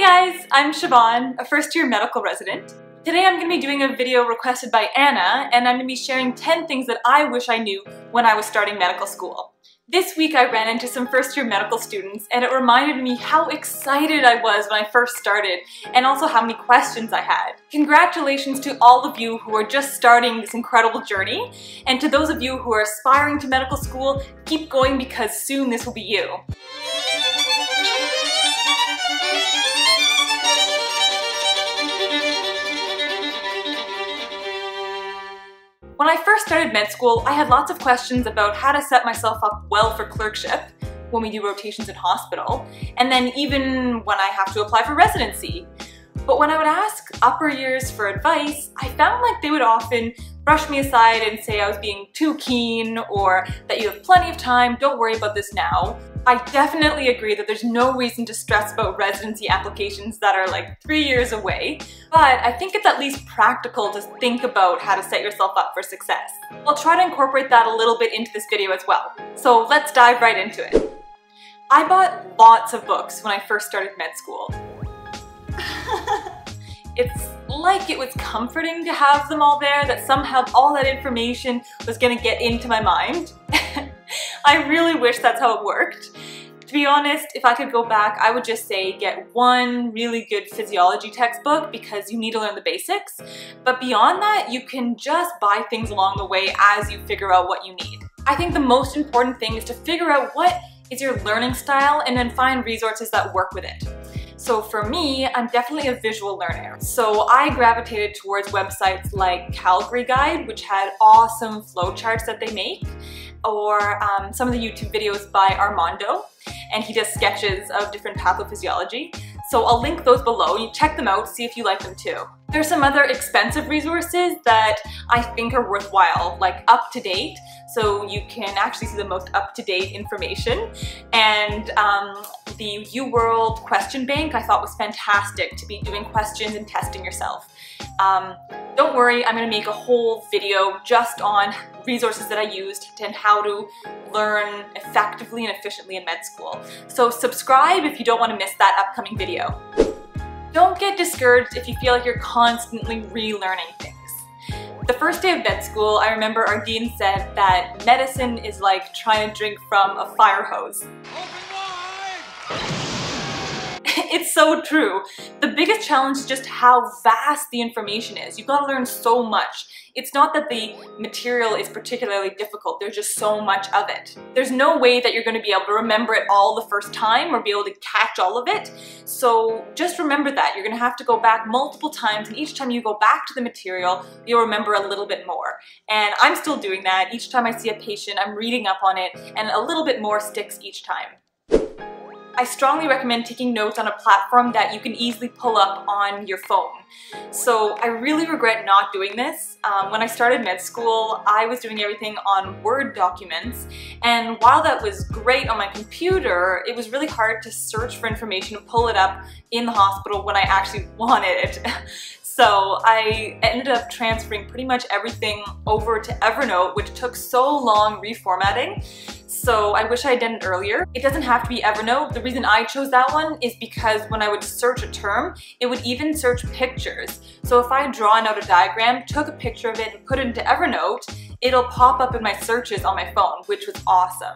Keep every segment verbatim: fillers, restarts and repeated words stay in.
guys, I'm Siobhan, a first year medical resident. Today I'm going to be doing a video requested by Anna, and I'm going to be sharing ten things that I wish I knew when I was starting medical school. This week I ran into some first year medical students, and it reminded me how excited I was when I first started, and also how many questions I had. Congratulations to all of you who are just starting this incredible journey, and to those of you who are aspiring to medical school, keep going because soon this will be you. When I first started med school, I had lots of questions about how to set myself up well for clerkship when we do rotations in hospital, and then even when I have to apply for residency. But when I would ask upper years for advice, I found like they would often brush me aside and say I was being too keen, or that you have plenty of time, don't worry about this now. I definitely agree that there's no reason to stress about residency applications that are like three years away, but I think it's at least practical to think about how to set yourself up for success. I'll try to incorporate that a little bit into this video as well. So let's dive right into it. I bought lots of books when I first started med school. It's like it was comforting to have them all there, that somehow all that information was gonna get into my mind. I really wish that's how it worked. To be honest, if I could go back, I would just say get one really good physiology textbook because you need to learn the basics. But beyond that, you can just buy things along the way as you figure out what you need. I think the most important thing is to figure out what is your learning style and then find resources that work with it. So for me, I'm definitely a visual learner. So I gravitated towards websites like Calgary Guide, which had awesome flowcharts that they make, or um, some of the YouTube videos by Armando, and he does sketches of different pathophysiology. So I'll link those below. You check them out, see if you like them too. There's some other expensive resources that I think are worthwhile, like Up to Date, so you can actually see the most up-to-date information. And um, the UWorld question bank I thought was fantastic to be doing questions and testing yourself. Um, don't worry, I'm going to make a whole video just on resources that I used and how to learn effectively and efficiently in med school. So subscribe if you don't want to miss that upcoming video. Don't get discouraged if you feel like you're constantly relearning things. The first day of med school, I remember our dean said that medicine is like trying to drink from a fire hose. It's so true. The biggest challenge is just how vast the information is. You've got to learn so much. It's not that the material is particularly difficult, there's just so much of it. There's no way that you're going to be able to remember it all the first time or be able to catch all of it. So just remember that. You're going to have to go back multiple times, and each time you go back to the material, you'll remember a little bit more. And I'm still doing that. Each time I see a patient, I'm reading up on it, and a little bit more sticks each time. I strongly recommend taking notes on a platform that you can easily pull up on your phone. So I really regret not doing this. Um, when I started med school, I was doing everything on Word documents, and while that was great on my computer, it was really hard to search for information and pull it up in the hospital when I actually wanted it. So I ended up transferring pretty much everything over to Evernote, which took so long reformatting. So I wish I had done it earlier. It doesn't have to be Evernote. The reason I chose that one is because when I would search a term, it would even search pictures. So if I had drawn out a diagram, took a picture of it, and put it into Evernote, it'll pop up in my searches on my phone, which was awesome.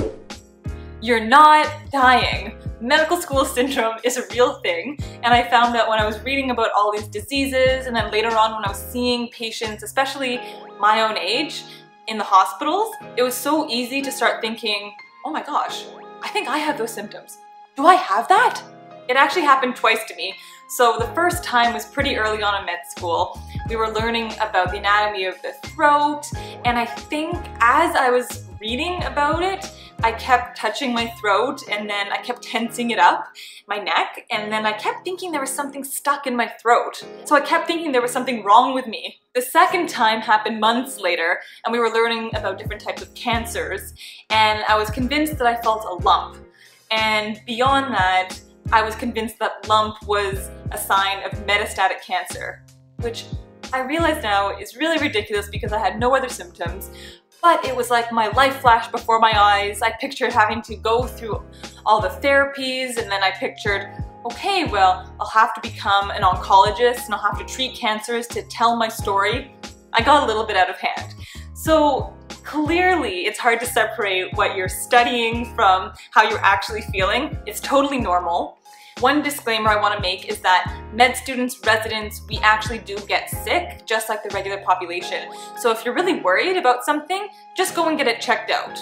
You're not dying. Medical school syndrome is a real thing, and I found that when I was reading about all these diseases, and then later on when I was seeing patients, especially my own age, in the hospitals, it was so easy to start thinking, oh my gosh, I think I have those symptoms. Do I have that? It actually happened twice to me. So the first time was pretty early on in med school. We were learning about the anatomy of the throat, and I think as I was reading about it, I kept touching my throat, and then I kept tensing it up, my neck, and then I kept thinking there was something stuck in my throat. So I kept thinking there was something wrong with me. The second time happened months later, and we were learning about different types of cancers, and I was convinced that I felt a lump. And beyond that, I was convinced that lump was a sign of metastatic cancer, which I realize now is really ridiculous because I had no other symptoms. But it was like my life flashed before my eyes. I pictured having to go through all the therapies, and then I pictured okay, well, I'll have to become an oncologist and I'll have to treat cancers to tell my story, I got a little bit out of hand. So clearly it's hard to separate what you're studying from how you're actually feeling. It's totally normal. One disclaimer I want to make is that med students, residents, we actually do get sick, just like the regular population. So if you're really worried about something, just go and get it checked out.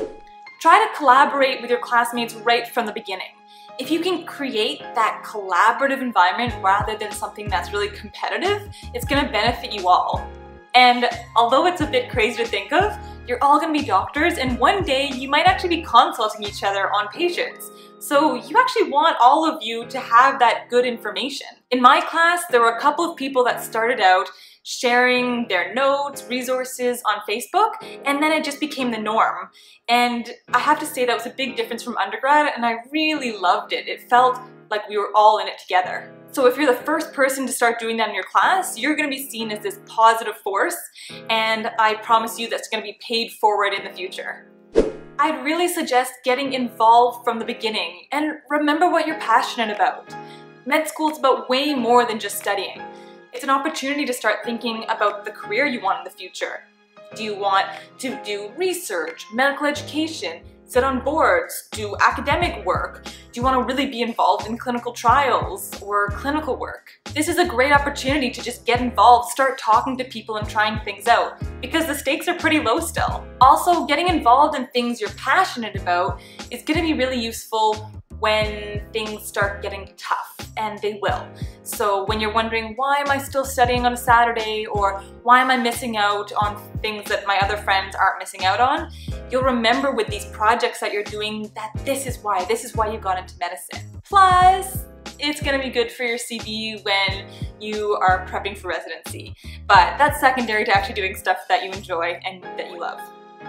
Try to collaborate with your classmates right from the beginning. If you can create that collaborative environment rather than something that's really competitive, it's going to benefit you all. And although it's a bit crazy to think of, you're all going to be doctors, and one day you might actually be consulting each other on patients. So you actually want all of you to have that good information. In my class, there were a couple of people that started out sharing their notes, resources on Facebook, and then it just became the norm. And I have to say that was a big difference from undergrad, and I really loved it. It felt like we were all in it together. So if you're the first person to start doing that in your class, you're going to be seen as this positive force, and I promise you that's going to be paid forward in the future. I'd really suggest getting involved from the beginning, and remember what you're passionate about. Med school is about way more than just studying. It's an opportunity to start thinking about the career you want in the future. Do you want to do research, medical education, sit on boards, do academic work? Do you want to really be involved in clinical trials or clinical work? This is a great opportunity to just get involved, start talking to people and trying things out, because the stakes are pretty low still. Also, getting involved in things you're passionate about is going to be really useful when things start getting tough, and they will. So when you're wondering, why am I still studying on a Saturday, or why am I missing out on things that my other friends aren't missing out on, you'll remember with these projects that you're doing that this is why, this is why you got into medicine. Plus, it's gonna be good for your C V when you are prepping for residency. But that's secondary to actually doing stuff that you enjoy and that you love.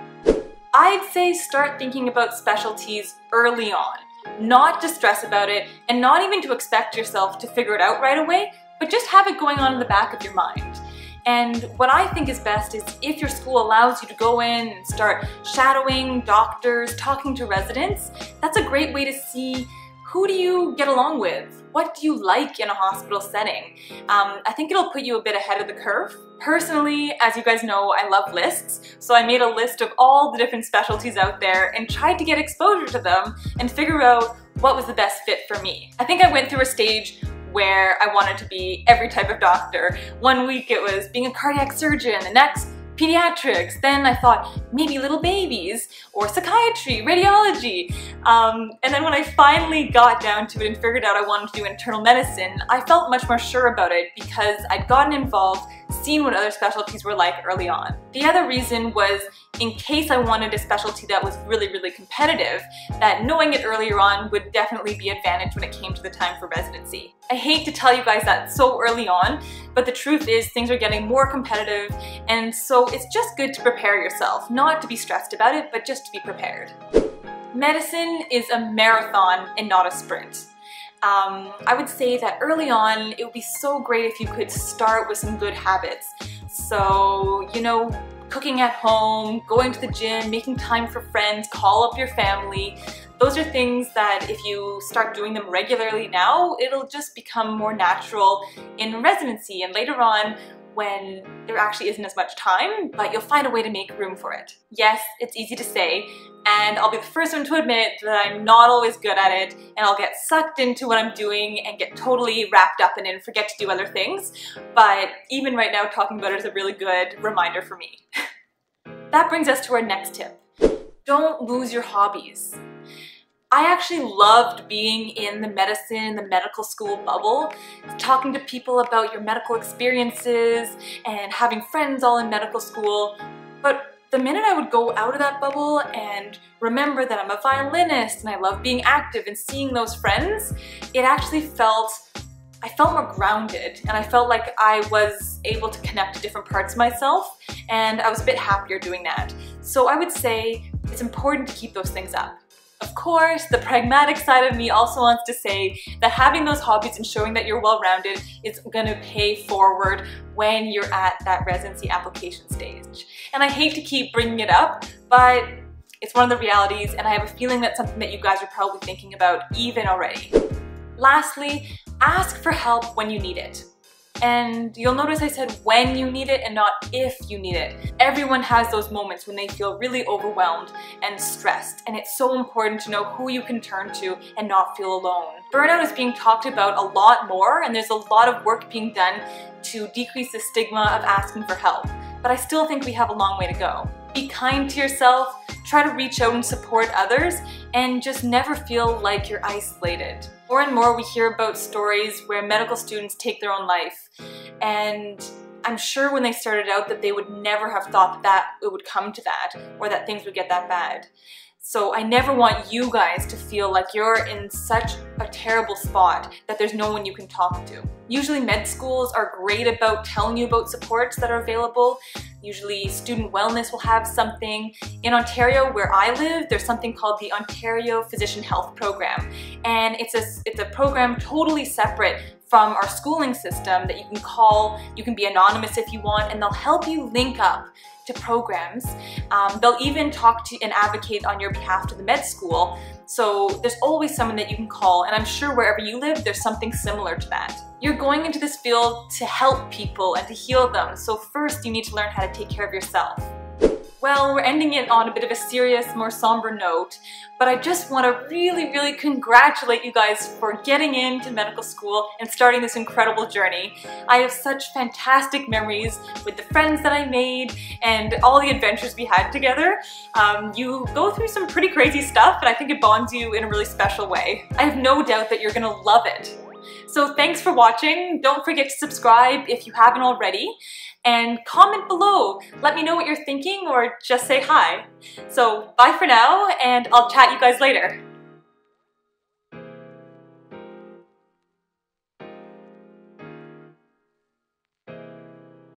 I'd say start thinking about specialties early on. Not to stress about it, and not even to expect yourself to figure it out right away, but just have it going on in the back of your mind. And what I think is best is if your school allows you to go in and start shadowing doctors, talking to residents, that's a great way to see who do you get along with? What do you like in a hospital setting? Um, I think it'll put you a bit ahead of the curve. Personally, as you guys know, I love lists, so I made a list of all the different specialties out there and tried to get exposure to them and figure out what was the best fit for me. I think I went through a stage where I wanted to be every type of doctor. One week it was being a cardiac surgeon, the next pediatrics, then I thought maybe little babies, or psychiatry, radiology. Um, and then when I finally got down to it and figured out I wanted to do internal medicine, I felt much more sure about it because I'd gotten involved, seen what other specialties were like early on. The other reason was in case I wanted a specialty that was really, really competitive, that knowing it earlier on would definitely be an advantage when it came to the time for residency. I hate to tell you guys that so early on, but the truth is things are getting more competitive, and so it's just good to prepare yourself, not to be stressed about it, but just to be prepared. Medicine is a marathon and not a sprint. Um, I would say that early on, it would be so great if you could start with some good habits. So, you know, cooking at home, going to the gym, making time for friends, call up your family. Those are things that if you start doing them regularly now, it'll just become more natural in residency and later on when there actually isn't as much time, but you'll find a way to make room for it. Yes, it's easy to say, and I'll be the first one to admit that I'm not always good at it, and I'll get sucked into what I'm doing and get totally wrapped up in it and forget to do other things, but even right now talking about it is a really good reminder for me. That brings us to our next tip. Don't lose your hobbies. I actually loved being in the medicine, the medical school bubble, talking to people about your medical experiences and having friends all in medical school. But the minute I would go out of that bubble and remember that I'm a violinist and I love being active and seeing those friends, it actually felt, I felt more grounded, and I felt like I was able to connect to different parts of myself, and I was a bit happier doing that. So I would say it's important to keep those things up. Of course, the pragmatic side of me also wants to say that having those hobbies and showing that you're well-rounded is going to pay forward when you're at that residency application stage. And I hate to keep bringing it up, but it's one of the realities, and I have a feeling that's something that you guys are probably thinking about even already. Lastly, ask for help when you need it. And you'll notice I said when you need it and not if you need it. Everyone has those moments when they feel really overwhelmed and stressed, and it's so important to know who you can turn to and not feel alone. Burnout is being talked about a lot more, and there's a lot of work being done to decrease the stigma of asking for help, but I still think we have a long way to go. Be kind to yourself, try to reach out and support others, and just never feel like you're isolated. More and more we hear about stories where medical students take their own life, and I'm sure when they started out that they would never have thought that it would come to that, or that things would get that bad. So I never want you guys to feel like you're in such a terrible spot that there's no one you can talk to. Usually med schools are great about telling you about supports that are available. Usually student wellness will have something. In Ontario, where I live, there's something called the Ontario Physician Health Program. And it's a, it's a program totally separate from our schooling system that you can call, you can be anonymous if you want, and they'll help you link up to programs. Um, they'll even talk to and advocate on your behalf to the med school. So there's always someone that you can call, and I'm sure wherever you live, there's something similar to that. You're going into this field to help people and to heal them, so first you need to learn how to take care of yourself. Well, we're ending it on a bit of a serious, more somber note, but I just want to really, really congratulate you guys for getting into medical school and starting this incredible journey. I have such fantastic memories with the friends that I made and all the adventures we had together. Um, you go through some pretty crazy stuff, and I think it bonds you in a really special way. I have no doubt that you're gonna love it. So thanks for watching. Don't forget to subscribe if you haven't already, and comment below. Let me know what you're thinking, or just say hi. So bye for now, and I'll chat you guys later.